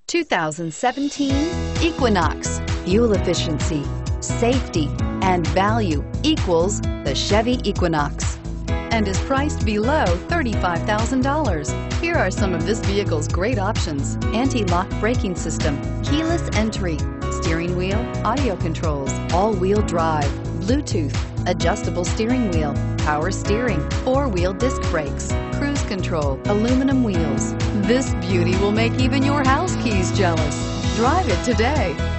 2017 Equinox. Fuel efficiency, safety, and value equals the Chevy Equinox and is priced below $35,000. Here are some of this vehicle's great options: anti-lock braking system, keyless entry, steering wheel audio controls, all-wheel drive, Bluetooth, adjustable steering wheel, power steering, four-wheel disc brakes, cruise control, aluminum wheels. This beauty will make even your house keys jealous. Drive it today.